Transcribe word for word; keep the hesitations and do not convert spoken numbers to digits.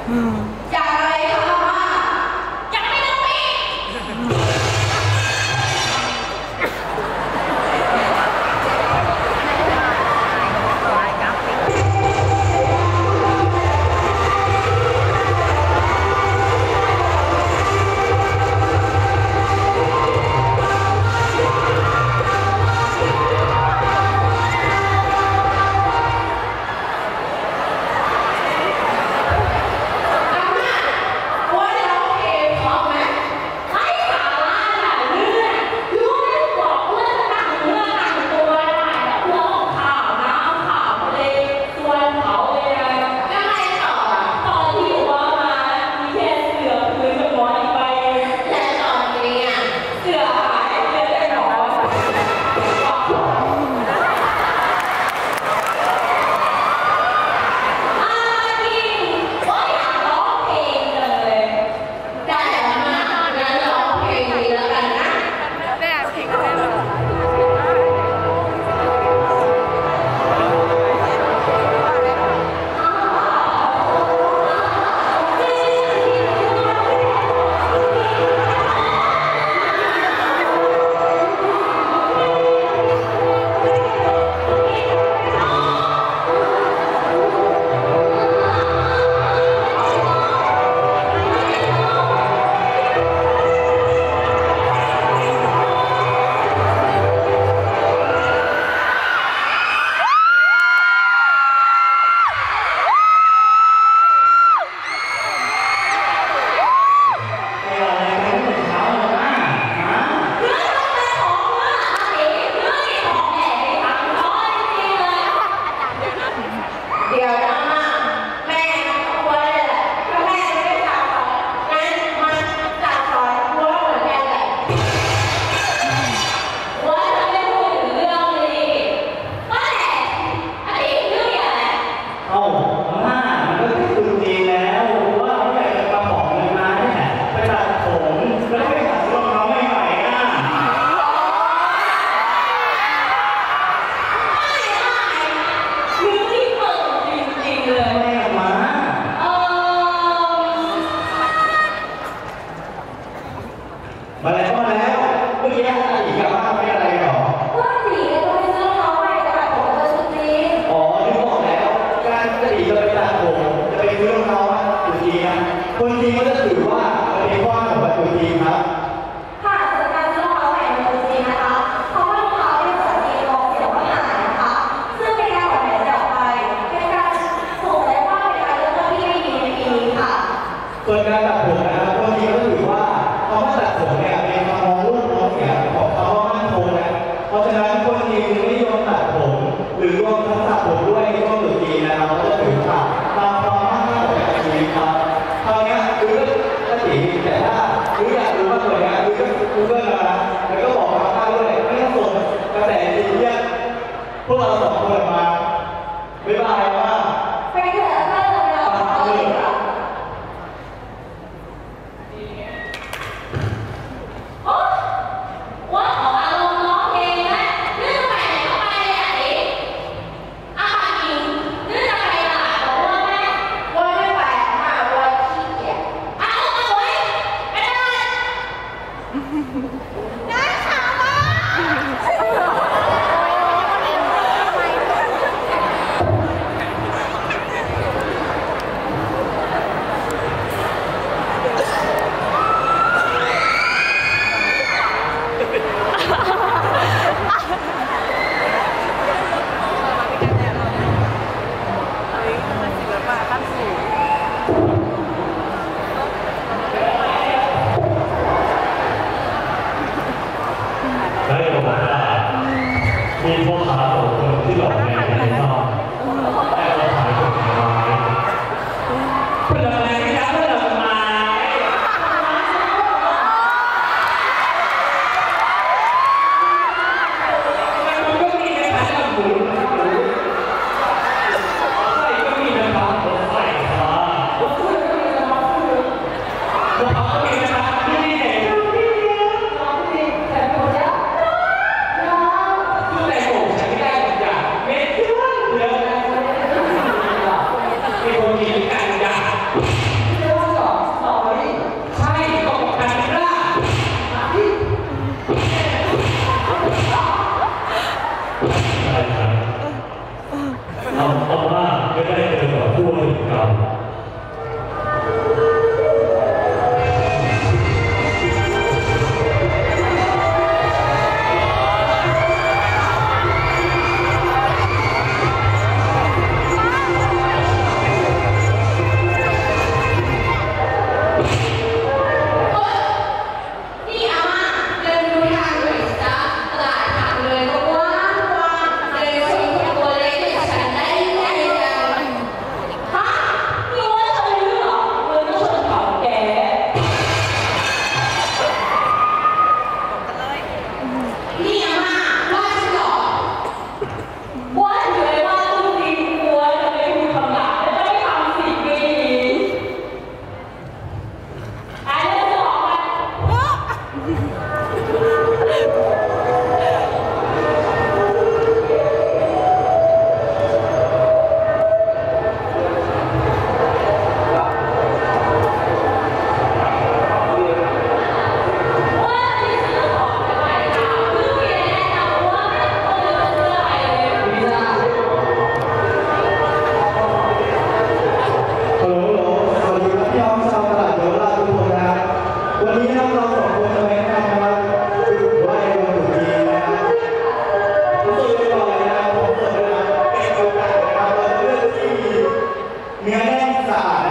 อยากอะไรคะว่าอยากไม่ต้องมีมาแล้วมาแล้วเมื่อกี้อาอีกกับว่าไม่อะไรหรอว่าสีก็ไม่ซื้อเขาไปแต่แบบผมจะชุดนี้อ๋อที่บอกแล้วการจะอีกจะไปตัดผมจะไปซื้อรองเท้าตัวจีนนะคนจีนก็จะถือว่าเป็นข้อของตัวจีนครับค่ะสำหรับการซื้อรองเท้าแหวนตัวจีนนะคะเพราะว่ารองเท้าเป็นสัญญาณบอกเสียว่าหายนะคะซึ่งเป็นการขอแผนจะออกไปเป็นการส่งและว่าเป็นการเลือกที่ไม่ดีในปีนี้ค่ะส่วนการตัดผมนะครับคนจีนก็ถือว่าคำว่าตัดผมเนี่ยเป็นคำมองรูปมองเสียของคำว่ามั่นคงนะเพราะฉะนั้นคนจีนไม่ยอมตัดผมหรือรวมทั้งตัดผมด้วยในช่วงตรุษจีนนะครับก็จะถือว่าตามความมั่นคงของชีวิตครับคราวนี้คือก็จีแต่ถ้าหรืออยากรู้ว่าตัวนี้หรือก็กูเกิลมาแล้วก็บอกมาว่าด้วยไม่ต้องส่งกระแสจีนเนี่ยพวกเราสองคนมาบ๊ายบายว่าไปเถอะถ้าเราเราว่าขออารมณ์ร้องเพลงนะนึกไปไหนก็ไปเลยอ่ะดิอาหารกินนึกจะไปตลาดบอกว่าแม่ว่าไม่ไปมาว่าขี้เกียจเอาเอาไว้ไปเลยได้ค่ะมีพ่อค้าสองคนที่หลอกแม่ในซอยแต่เราขายผลไม้ผลไม้นะผลไม้มันก็มีนะคะหมูใส่ก็มีนะคะผมใส่ค่ะผมใส่ก็มีนะคะผมเอาก็มีนะคะที่นี่เด็กมีคนกินกันจ้ะสะอาด